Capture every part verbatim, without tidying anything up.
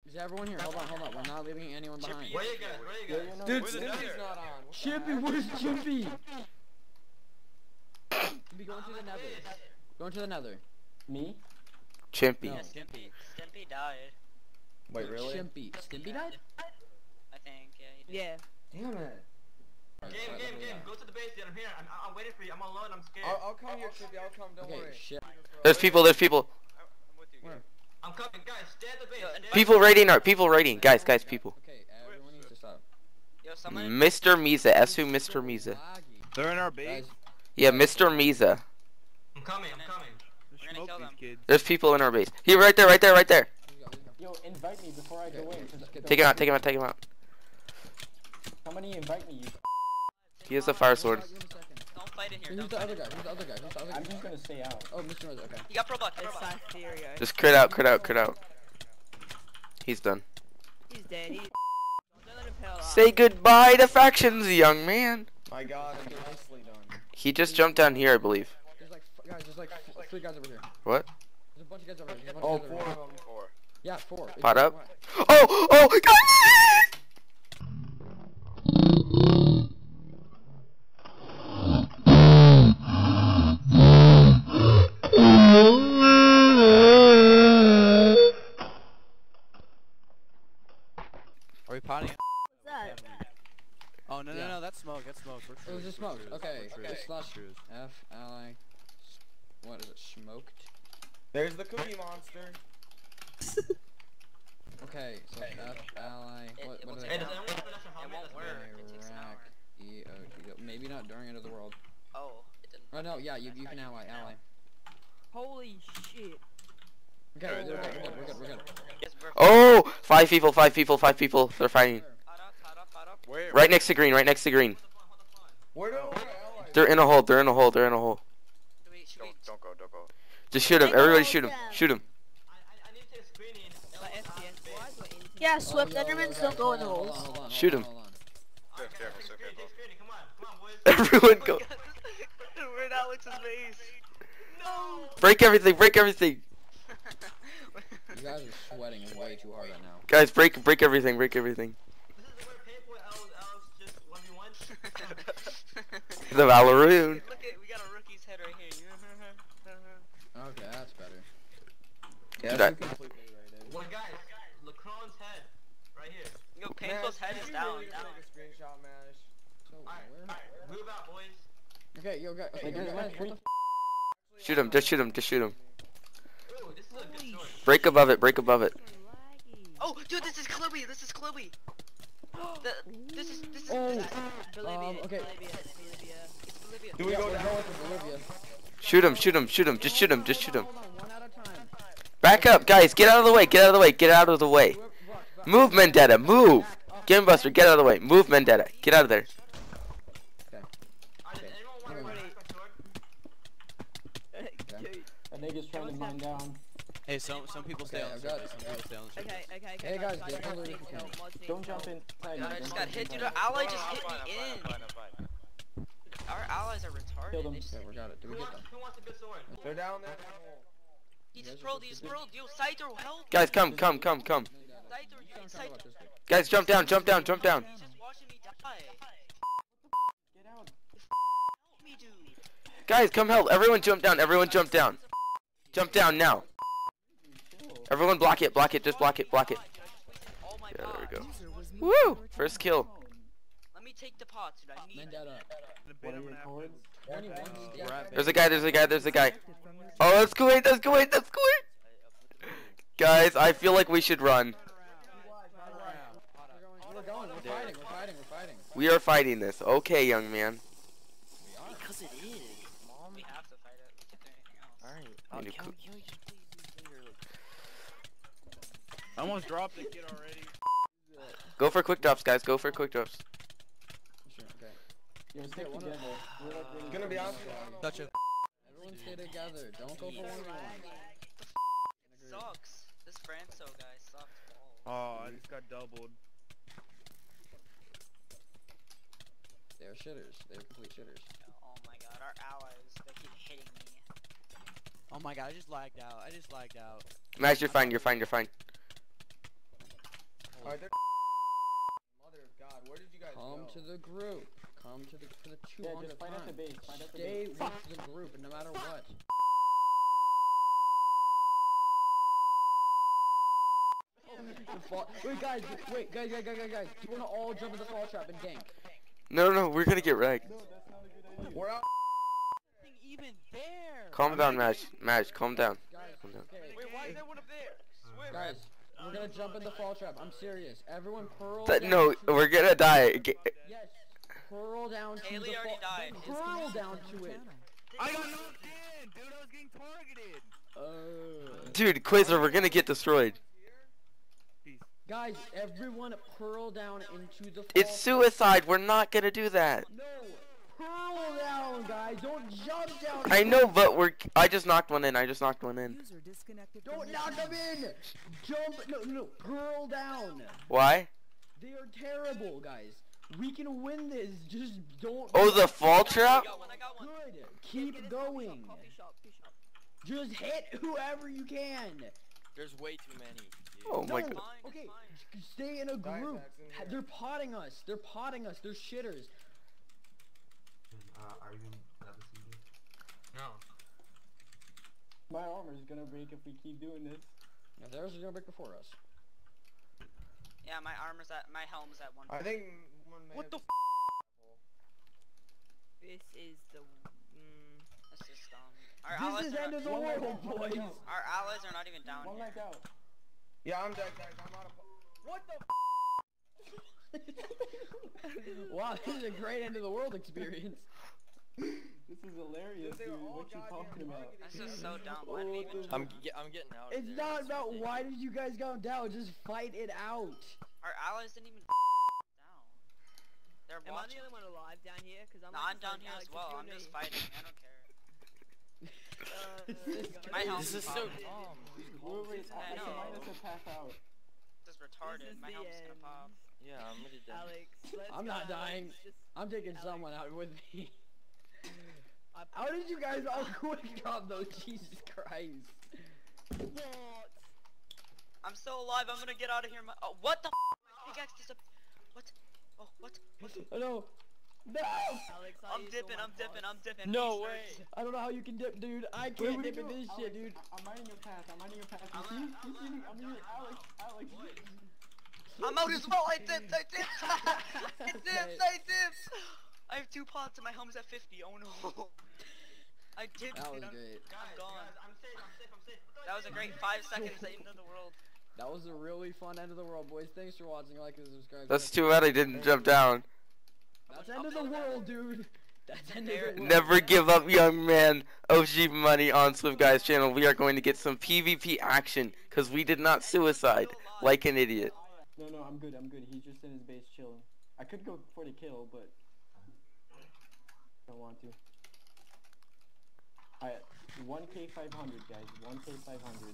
Is everyone here? Hold on, hold on. We're not leaving anyone behind. Where you guys? Where you guys? Dude, Chimpy's not on. Chimpy, where's Chimpy? Chimpy, go into the nether. Go into the nether. Me? Chimpy. Yeah, Stimpy. Stimpy died. Wait, really? Chimpy. Stimpy died? I think, yeah, he did. Yeah. Damn it. Game, game, game. Go to the base, dude. I'm here. I'm, I'm waiting for you. I'm alone. I'm scared. I'll, I'll come here, Chimpy. I'll come. Don't Okay, worry. shit. There's people, there's people. I'm with you. Where? I'm coming, guys. Stay at the base. Stay People raiding our, people raiding. Guys, guys, people. Okay, everyone needs to stop. Yo, someone. Mister Miza, S who Mister Miza. They're in our base. Guys, Yeah, Mister Miza. I'm coming. I'm coming. We're gonna Smoke kill these them. kids. There's people in our base. Here, right there, right there, right there. Yo, invite me before I go in. 'cause I- Take him out, take him out, take him out. Somebody invite me. You. He has a fire sword. give him a second. Don't fight in here. Who's Don't the fight other in guy? here. Who's the other guy? Who's the other I'm guy? just gonna stay out. Oh, Mister Rose, okay. He got pro block. It's Pro block. Cytheria. Just crit out, crit out, crit out. He's done. He's dead. He. Don't let him peel off. Say goodbye to factions, young man. My God, I'm nicely done. He just jumped down here, I believe. There's like, f- guys, there's like f- three guys over here. What? There's a bunch of guys over here. There's a bunch Oh, of guys four over of here. them. Four. Yeah, four. It's Pot like, up. what? Oh, oh, God. Are we potting? What's that? Oh no no Yeah. no, that's smoke. That's smoke. We're It was trues, just we're smoked. trues, Okay, we're okay. trues, Slash we're trues. F ally. What is it? Smoked. There's the Cookie Monster. Okay, so F ally. It- What? it What will is take Hey, it? does anyone have an extra It helmet? won't That's work. weird. It takes an hour. E O T W. Maybe not during End of the World. Oh, it didn't. Oh no, yeah, you you can ally ally. Holy shit. Okay, we're good, we're good, we're good, we're good. Yes, we're Oh, five people, five people, five people. They're fighting. Pot up, pot up, pot up. Where? Right next to green, right next to green. Where do our allies? They're in a hole, they're in a hole, they're in a hole. Should we, should we? Don't go, don't go. Just shoot him, everybody shoot him, shoot him. I, I, I need to take a screening. My F P S wise or anything? Yeah, Swift, Oh, yo, yo, Endermans guys, don't go in the hold on, holes. hold on, hold on, Shoot hold him. on, hold on. Alright, guys, take screening, take screening. Come on, come on, boys. Everyone go. We're in Alex's base. No. Break everything, break everything. You guys are sweating way too hard right now. Guys, break, break everything, break everything. This is where paintball Alex, Alex just one v one. The Valeroon. Look at, we got a rookie's head right here. Okay, that's better. Yeah, Dude, that's I- completely right. Well, guys, Lacron's head, right here. Yo, Painful's head is down, Take down. a screenshot, Mash. So, Alright, where? alright, move out, boys. Okay, yo, guys. Okay, Hey, yo, guys, guys, wait, what the Shoot him, just shoot him, just shoot him. Ooh, this is a good story. Break above it, break above it. Oh, dude, this is Chloe. This is Chloe. The, this is this is. Oh, this is Bolivia, Um, okay. Bolivia, Bolivia. it's Bolivia. Do we Yeah, go we're down? going with Olivia. Shoot him, shoot him, shoot him, just shoot him, just shoot him. Hold on, one at a time. Back up, guys, get out of the way, get out of the way, get out of the way. Whoever- back, back. Move, Vendetta, move. Game Buster, get out of the way. Move, Vendetta, get out of there. Okay. Alright, does anyone want to Alright. grab my sword? Dude. That nigga's trying to mine down. Hey, some some people stay Okay, on I've the got surface. it. Some people stay on the surface. Okay, okay, okay. Hey, guys, guys, get guys, under mod the teams control. help, mod teams Don't jump help. inside. God, I me, just don't got jump hit, dude. inside Our me. ally just hit me in. Our allies are retarded. Kill them. They just Okay, we got it. Do Who we get wants, them? who wants a good sword? They're down there. in the hole. He just rolled. He just rolled. Yo, Scyther, help! Guys, come, come, come, come. Scyther, you Don't talk Scyther. about this dude. Guys, jump down, jump down, jump down. He's just watching me die. Get out. Help me, dude. Guys, come help. Everyone jump down, everyone jump down. Jump down now. Everyone block it, block it, just block it, block it. Oh my Yeah, there we god. go. Woo! First kill. Let me take the pots, dude. I need Vendetta. What are your codes? twenty-one stab. There's a guy, there's a guy, there's a guy. Oh, let's go in, let's go in, let's go in. Guys, I feel like we should run. We're going. We're fighting. We're fighting. We're fighting. We are fighting this. Okay, young man. Because it is. Mom, we have to fight it. We can't do anything else. Alright. I'll I'll kill- kill kill you. I almost dropped the kid already. Go for quick drops, guys. Go for quick drops. Sure, okay. Yo, stick one of- together. We're like really Gonna be honest. Touch it. Everyone stay together. Don't go for one v one. Sucks. This Franco guy sucks balls. Oh, I just got doubled. They're shitters. They're complete shitters. Oh my god, our allies, they keep hitting me. Oh my god, I just lagged out. I just lagged out. Max, you're fine, you're fine, you're fine. Alright, they're mother of God, where did you guys Come go? to the group. Come to the for the two Yeah, on just the fight at the time. base. Fight at the Stay base. with the group, no matter what. The fall wait, guys, wait, guys, guys, guys, guys, guys. Do you want to all jump in the fall trap and gank? No, no, we're gonna get wrecked. No, that's not a good idea. We're out. Even there. Calm down, Madge. Madge, calm down. Guys, Calm down. okay. Wait, why is everyone up there? Swift. Guys, we're gonna jump in the fall trap. I'm serious. Everyone pearl Th- down no, to- we're gonna die. G- Yes, pearl down to Haley the already fall. died. Pearl down to it. I got knocked in, dude. I was getting targeted. Uh, Dude, Quasar, we're gonna get destroyed. guys, everyone pearl down into the fall It's suicide. We're not gonna do that. No, pearl down, guys. Don't jump down. I know, but we're. I just knocked one in. I just knocked one in. User disconnected from Don't your knock them channel. in. Jump. No, no, pearl down. Why? They are terrible, guys. We can win this. Just don't. Oh, the fall I trap? got one, I got one. Good. Keep going. Coffee shop, coffee shop. Just hit whoever you can. There's way too many. Dude. Oh my No. god. Fine, it's Okay, fine. stay in a Guys, group. Max, in Ha- here. They're potting us. They're potting us. They're shitters. Uh, are you in uh, the C D? No. My armor's gonna break if we keep doing this. Now theirs is gonna break before us. Yeah, my armor's at, my helm's at one. I think one may What have the just- This is the. Mm, This is dumb. Our allies This is are end not, of the One leg world, out, one leg boys. out. our allies are not even down One here. leg out. Yeah, I'm dead, guys. I'm out of. What the? Wow, this is a great end of the world experience. This is hilarious, They dude. were all What you goddamn talking about? targeted. This is so dumb. Why did we even Oh, I'm jump? get, I'm getting out. Of It's there. not That's about why ridiculous. did you guys go down. Just fight it out. Our allies didn't even down. They're am I the watching. only one alive down here? Cause I'm. No, like I'm just down like, here Alex, as if well. you're I'm just me- fighting. I don't care. This is My crazy. health This is so dumb. Wait, wait, I I know. can minus a pass out. Just This retarded. is My the helm's gonna end. pop. Yeah, I'm gonna die. Alex, let's I'm go, not Alex. dying. Just, I'm taking Alex. someone out with me. I How did you guys all quick drop though? Jesus Christ. what? I'm still alive. I'm gonna get out of here. My oh, what the? My pickaxe disappeared. What? Oh, what? What? Oh no. No! Alex, I I'm used all dipping. my I'm dipping. I'm parts. dipping. No Please way. search. I don't know how you can dip, dude. I Wait, can't what dip do in you this do? shit, Alex, dude. I- I'm mining your path. I'm mining your path. You see? You see me? I'm here. Alex. Alex. I'm out as well. I dipped. I dipped. I dipped. I dipped. I have two pots and my helm's at fifty. Oh no. I dipped. That was and I'm, great. I'm gone. Guys, I'm safe, I'm safe, I'm safe. That was a great five seconds at the end of the world. That was a really fun end of the world, boys. Thanks for watching. Like and subscribe. That's too bad I didn't jump down. That's end of the world, dude. That's end of the world. Never give up, young man. O G Money on SwiftGaia's channel. We are going to get some PvP action because we did not suicide like an idiot. No, no, I'm good. I'm good. He's just in his base chilling. I could go for the kill, but don't want to. Alright, one K five hundred, guys. one K five hundred.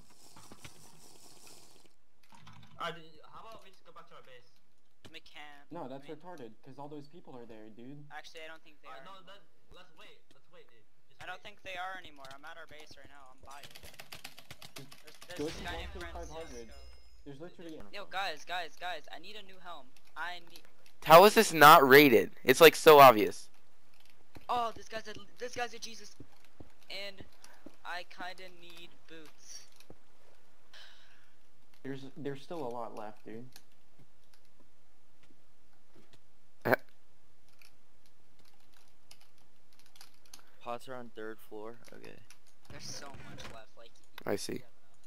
Alright, how about we just go back to our base? We can't. No, that's I mean, retarded, because all those people are there, dude. Actually, I don't think they Alright, are. no, then let's wait. Let's wait, dude. Just I don't wait. think they are anymore. I'm at our base right now. I'm by it. There's, Go there's to this guy named one K five hundred. Francisco. There's literally... Yo, guys, guys, guys. I need a new helm. I need. How is this not rated? It's like so obvious. Oh, this guy's a this guy's a Jesus, and I kinda need boots. There's, there's still a lot left, dude. Pots are on third floor. Okay. There's so much left. Like. I see.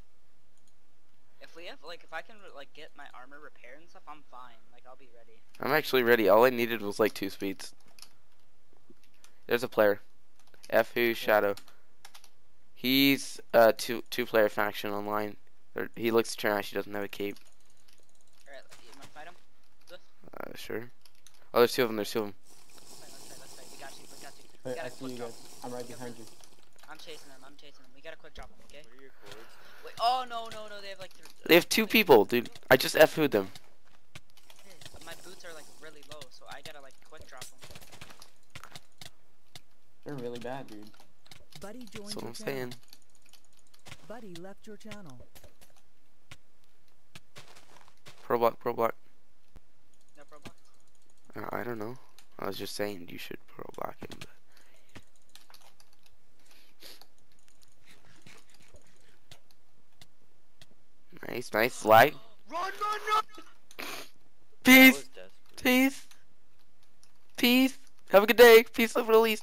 If we have like, if I can like get my armor repaired and stuff, I'm fine. Like I'll be ready. I'm actually ready. All I needed was like two speeds. There's a player. F who Shadow. He's a two two player faction online. Or, he looks trash. He doesn't have a cape. Alright, you wanna fight him? Let's Uh, sure. Oh, there's two of them. There's two of them. fight, let's fight, let's fight. We got you, we got you. We Wait, got I a see quick you drop. guys. I'm right behind you. I'm chasing them. I'm chasing them. We got a quick drop them, okay? What are your chords? Wait. Oh no no no. They have like. Th They have two people, dude. I just F who'd them. My boots are like really low, so I gotta like quick drop them. They're really bad, dude. Buddy joined That's what your I'm channel. saying. Buddy left your channel. Pro block, pro block. No problem. Uh, I don't know. I was just saying you should pro block him. But... Nice, nice slide. Run, run, run! Peace, peace, peace. Have a good day. Peace, love, release.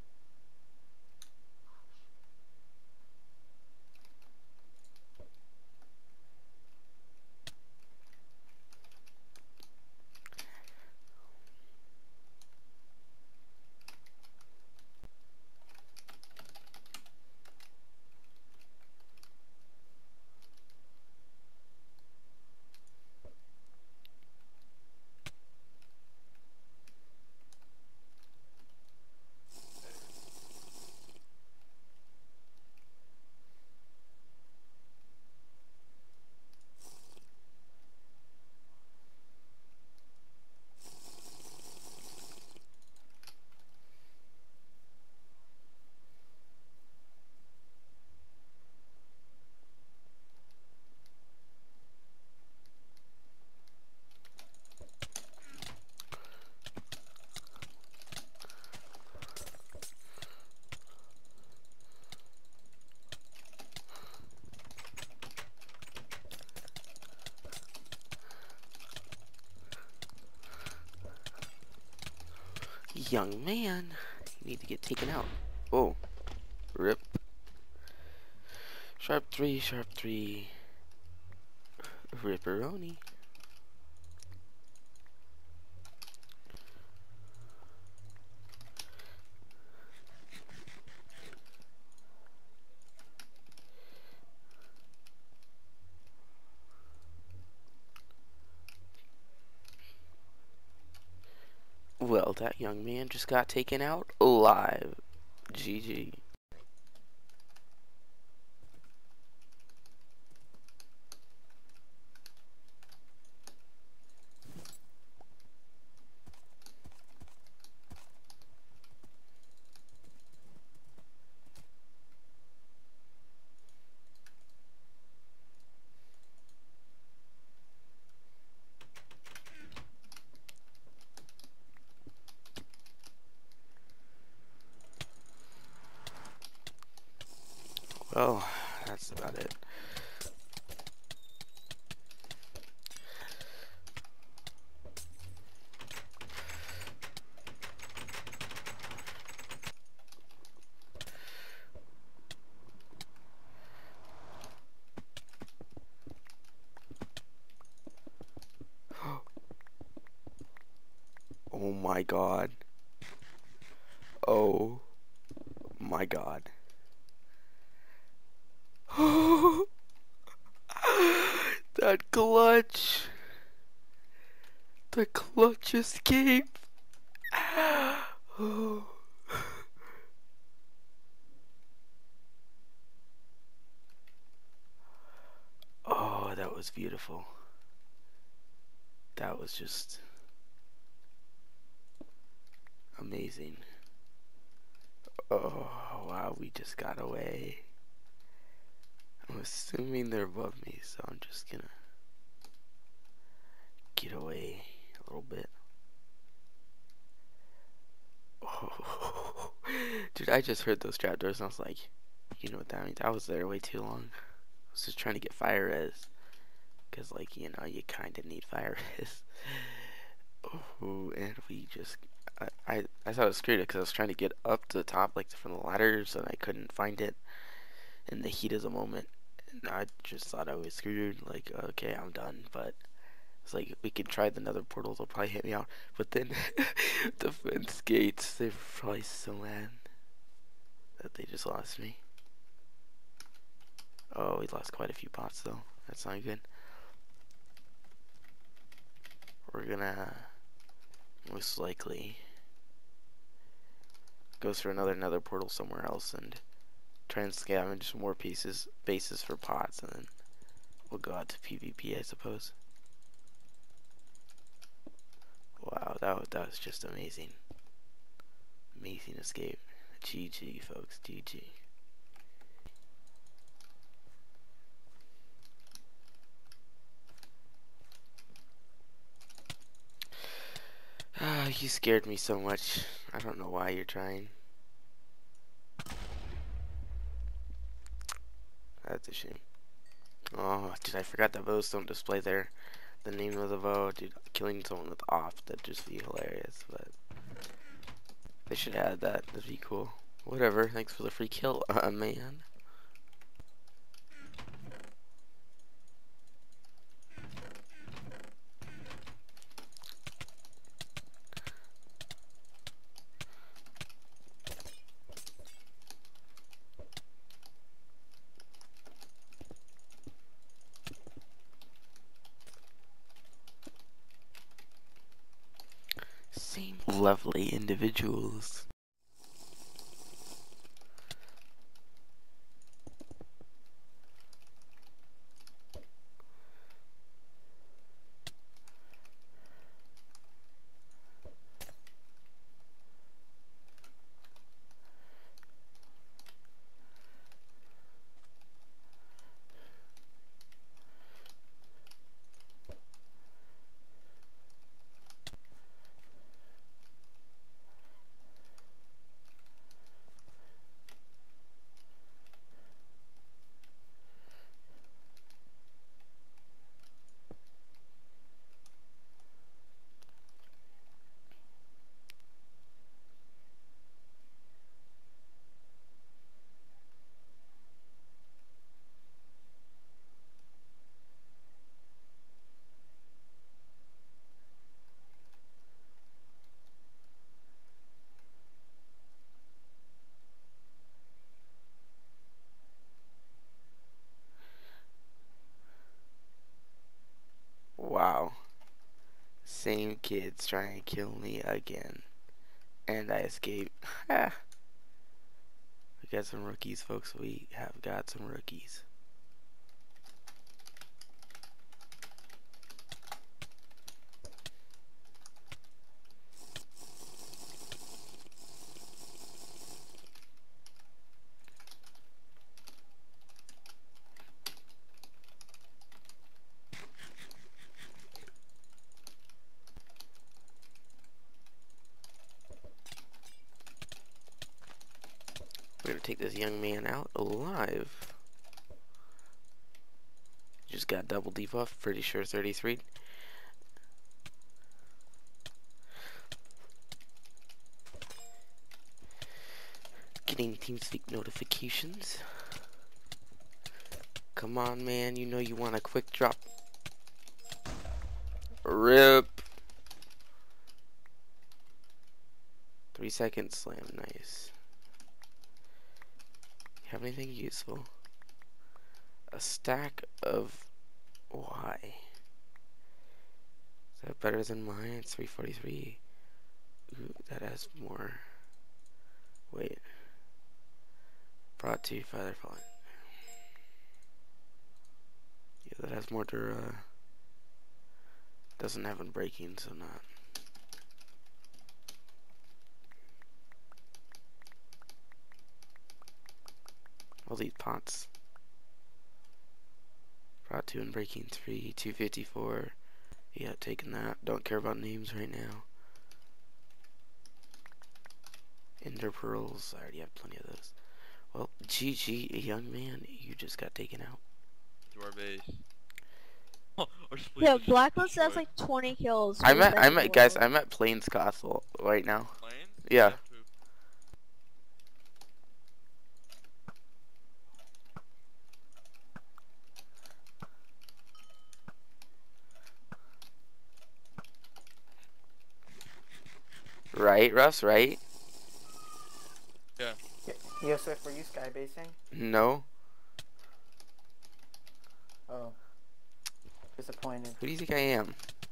Young man, you need to get taken out. Oh, rip. Sharp three, sharp three. Ripperoni. Well, that young man just got taken out alive. G G. Well, that's about it. Oh my god. Oh my god. That clutch. The clutch escape. Oh. Oh, that was beautiful. That was just amazing. Oh, wow, we just got away. I'm assuming they're above me, so I'm just gonna get away a little bit. Oh. Dude, I just heard those trapdoors and I was like, you know what that means? I was there way too long. I was just trying to get fire res. Because, like, you know, you kind of need fire res. Oh, and we just... I, I, I thought it was screwed because I was trying to get up to the top, like, from the ladders, and I couldn't find it in the heat of the moment. And I just thought I was screwed. Like, okay, I'm done. But it's like, we could try the nether portal. They'll probably hit me out. But then, the fence gates, they were probably so mad that they just lost me. Oh, we lost quite a few pots, though. That's not good. We're gonna most likely go through another nether portal somewhere else and try and scavenge some more pieces, bases for pots, and then we'll go out to PvP, I suppose. Wow, that was, that was just amazing. Amazing escape. G G, folks, G G. you scared me so much. I don't know why you're trying. That's a shame. Oh, dude, I forgot that votes don't display there. The name of the vote, dude. Killing someone with off, that'd just be hilarious. But they should add that. That'd be cool. Whatever. Thanks for the free kill, uh, man. Same lovely individuals. Wow. Same kids trying to kill me again. And I escape. Ah. We got some rookies, folks. We have got some rookies. We're gonna take this young man out alive. Just got double debuff, pretty sure thirty-three. Getting TeamSpeak notifications. Come on, man, you know you want a quick drop. Rip. Three seconds slam, nice. Have anything useful? A stack of why? Is that better than mine? It's three forty-three. Ooh, that has more. Wait. Brought to feather falling. Yeah, that has more dura. Doesn't have unbreaking, so not. All these pots. Brought two and breaking three, two fifty-four. Yeah, taking that. Don't care about names right now. Ender pearls. I already have plenty of those. Well, G G, young man, you just got taken out. To our base. Yeah, Blacklist has like twenty kills. I'm with at, I'm many at, guys, below. I'm at Plains Castle right now. Plains? Yeah. Right, Russ, right? Yeah. Yo, Swift, were you skybasing? No. Oh. Disappointed. Who do you think I am?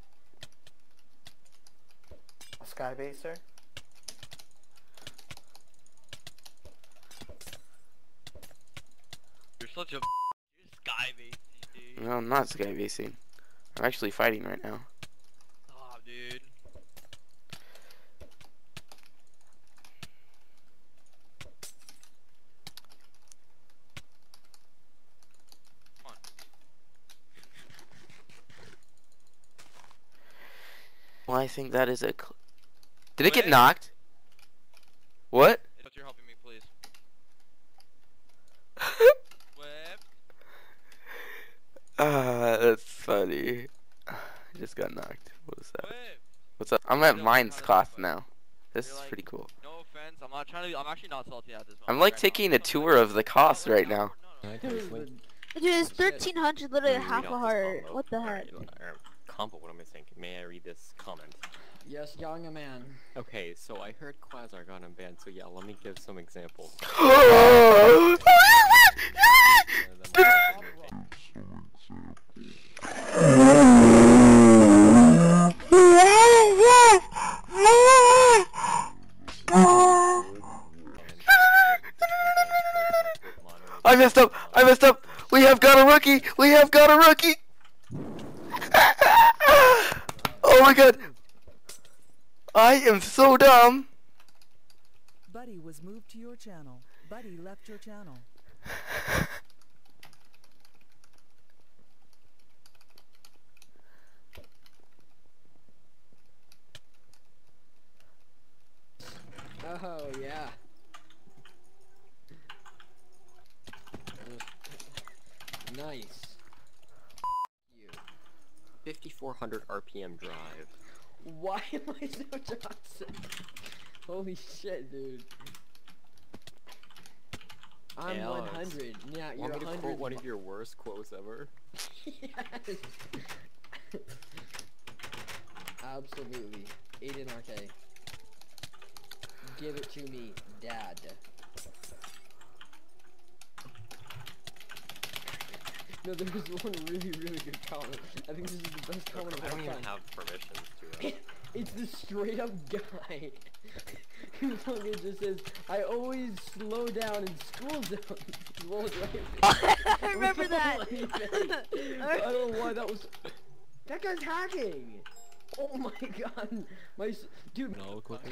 A skybaser? You're such a you're sky basing, dude. No, I'm not skybasing. I'm actually fighting right now. Stop, dude. Come on. Well, I think that is a cl Did it get Wait. knocked? What? You're helping me, please. Whip. Ah, that's funny. I just got knocked. What was that? Whip. What's up? I'm at don't Mine's know how to Cost fight. now. This You're is like, pretty cool. No offense, I'm not trying to be, I'm actually not salty at this moment. I'm like right taking now. a tour of the cost right now. No, no. Dude, it's thirteen hundred, literally Let me half read a off this heart. combo. What the heck? Alright, or combo, what am I saying? May I read this comment? Yes, young man. Okay, so I heard Quasar got unbanned, so yeah, let me give some examples. I messed up! I messed up! We have got a rookie! We have got a rookie! Oh my god! I am so dumb! Buddy was moved to your channel. Buddy left your channel. Oh, yeah. Nice. You. fifty-four hundred R P M drive. Why am I so Johnson? Holy shit, dude. I'm Hey, Alex, one hundred. Yeah, you're Want me to one quote hundred. one of your worst quotes ever? Yes. Absolutely. Aiden R K. Give it to me, Dad. No, there was one really, really good comment. I think this is the best comment I of all don't even time. have permissions to it. It's the straight up guy who fucking just says, I always slow down in school zones while driving. I remember that. I don't know why that was. That guy's hacking. Oh my god, my s dude. No clicker.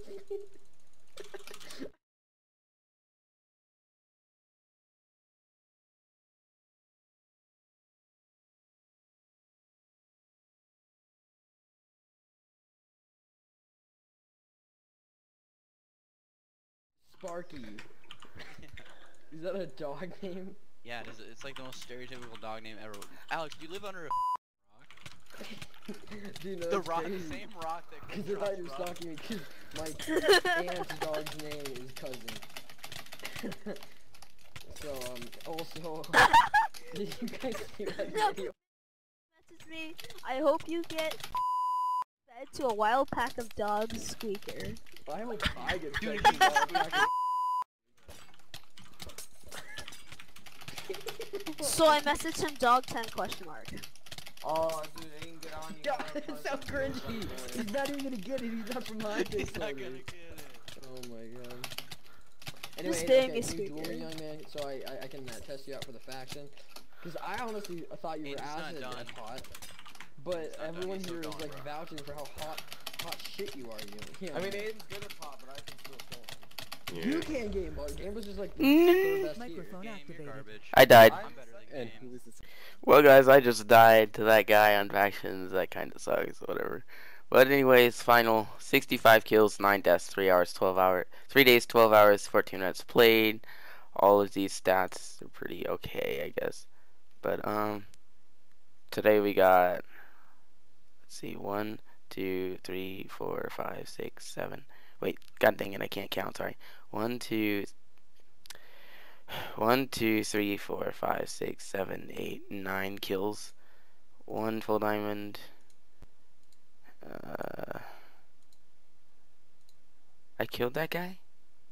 Sparky. Is that a dog name? Yeah, it is, it's like the most stereotypical dog name ever. Alex, do you live under a rock? Dude, no, The that's rock, crazy. the same rock that Because Chris I thought you were Rock's rock. stalking me, because my aunt's dog's name is Cousin. So, um, also, did you guys see that No. video? Message me. I hope you get fed to a wild pack of dogs, Squeaker. I hope I get Dude, fed to a wild pack of- So I messaged him dog ten question mark. Oh, dude, they didn't get on you. God, it's so cringy. He's not even gonna get it. He's not from my He's face. not gonna get it. Oh my god. Anyway, Just Aiden, being okay, a can you duel speaker. me, young man, so I I, I can uh, test you out for the faction. Because I honestly I thought you were Aiden's not as, done. as hot, but He's not done, everyone he's still here is going, like bro. vouching for how hot hot shit you are. You. I mean, Aiden's good at pop, but I can still kill him. You can game, but game was just like the Mm. third best here. Microphone Game, you're activated. garbage. I died. I'm better than And game. who is this? Well, guys, I just died to that guy on factions. That kind of sucks, whatever. But anyways, final sixty-five kills, nine deaths, three hours, twelve hours, three days, twelve hours, fourteen minutes played. All of these stats are pretty okay, I guess. But um, today we got, let's see, one, two, three, four, five, six, seven. Wait, god dang it, I can't count. Sorry. One, two. One, two, three, four, five, six, seven, eight, nine kills. One full diamond. Uh, I killed that guy?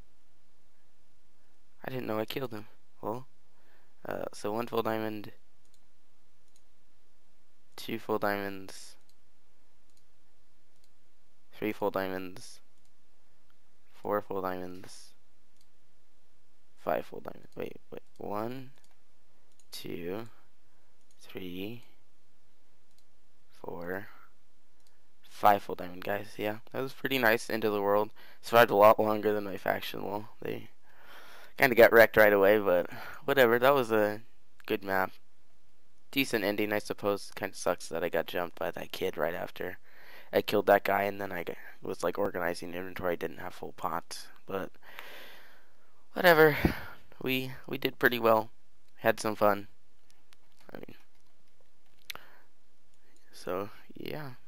I didn't know I killed him. Well, uh, so one full diamond. Two full diamonds. Three full diamonds. Four full diamonds. Five full diamonds. Wait, wait. One, two, three, four, five full diamond, guys. Yeah, that was pretty nice. Into the world. Survived a lot longer than my faction. Well, they kind of got wrecked right away, but whatever. That was a good map. Decent ending, I suppose. Kind of sucks that I got jumped by that kid right after. I killed that guy, and then I g- was like organizing inventory. I didn't have full pots, but whatever. We we did pretty well. Had some fun. I mean, so yeah.